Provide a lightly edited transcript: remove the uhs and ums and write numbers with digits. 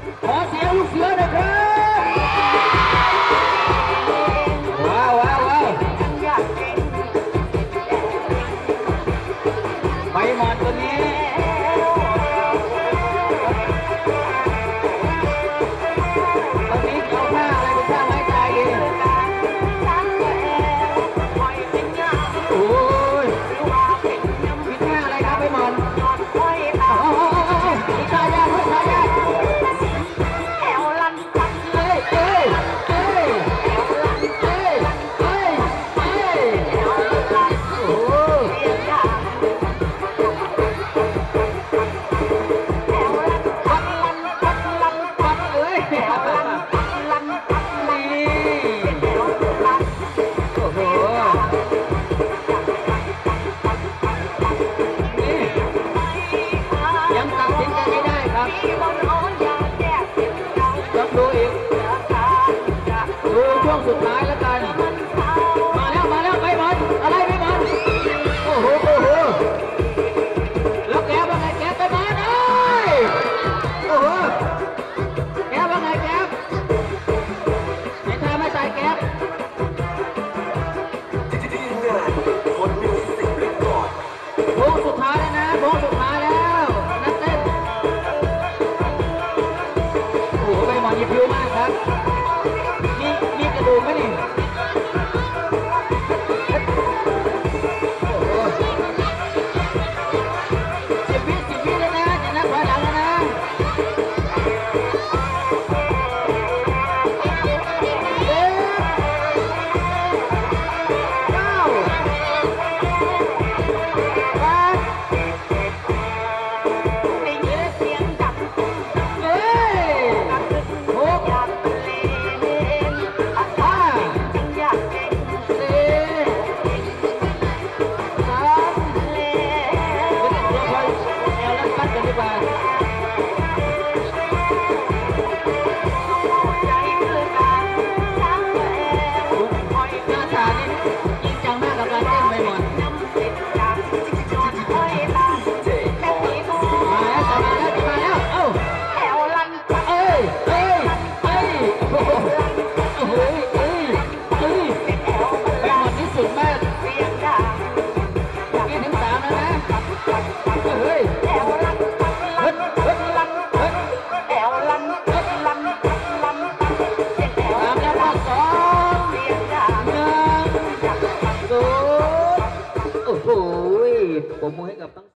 ขอเสียงลูกเสือหน่อยครับว้าวว้าวว้าวใบหมอนตัวนี้ตอนนี้เอาท่าอะไรเป็นท่าไม้ตายดีโอ้ยมีท่าอะไรครับใบหมอนมีท่ายากมีท่ายากช่วงสุดท้ายแล้วกันมาแล้วไปบอลอะไรไปบอลโอ้โหแล้วแกว่าไงแกไปบอลโอ้โหแกว่าไงแกไม่ทำไม่ตายแกโค้งสุดท้ายแล้วนะโค้งสุดท้ายแล้วนักเต้นโอ้โหไปบอลยิบพิ้วมากครับมีกระดูกไหมนี่10 วิเลยนะอย่านับถอยหลังแล้วนะ